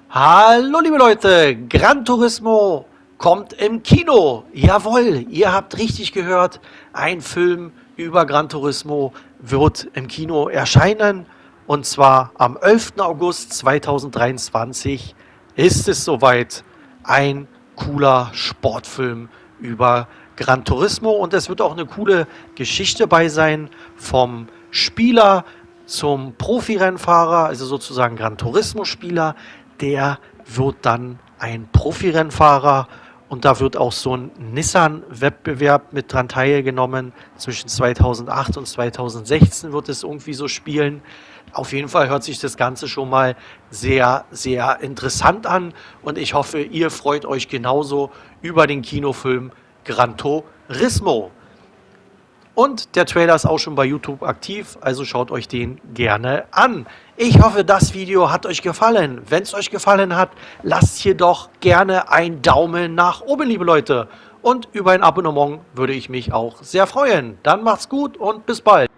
Hallo liebe Leute, Gran Turismo kommt im Kino. Jawohl, ihr habt richtig gehört, ein Film über Gran Turismo wird im Kino erscheinen. Und zwar am 11. August 2023 ist es soweit, ein cooler Sportfilm über Gran Turismo. Und es wird auch eine coole Geschichte bei sein, vom Spieler zum Profirennfahrer, also sozusagen Gran Turismo-Spieler. Der wird dann ein Profirennfahrer und da wird auch so ein Nissan-Wettbewerb mit dran teilgenommen. Zwischen 2008 und 2016 wird es irgendwie so spielen. Auf jeden Fall hört sich das Ganze schon mal sehr, sehr interessant an und ich hoffe, ihr freut euch genauso über den Kinofilm Gran Turismo. Und der Trailer ist auch schon bei YouTube aktiv, also schaut euch den gerne an. Ich hoffe, das Video hat euch gefallen. Wenn es euch gefallen hat, lasst hier doch gerne einen Daumen nach oben, liebe Leute. Und über ein Abonnement würde ich mich auch sehr freuen. Dann macht's gut und bis bald.